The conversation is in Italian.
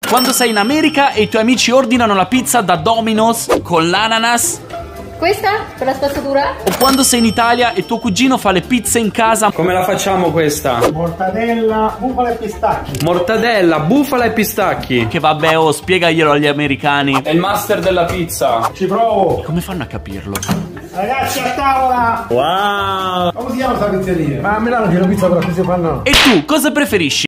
Quando sei in America e i tuoi amici ordinano la pizza da Domino's con l'ananas. Questa per la spazzatura? O quando sei in Italia e tuo cugino fa le pizze in casa. Come la facciamo questa? Mortadella, bufala e pistacchi. Mortadella, bufala e pistacchi. Che vabbè, oh, spiegaglielo agli americani. È il master della pizza. Ci provo. Come fanno a capirlo? Ragazzi, a tavola. Wow. Come si chiama questa pizzeria? Ma a Milano c'è la pizza però che si fanno. E tu, cosa preferisci?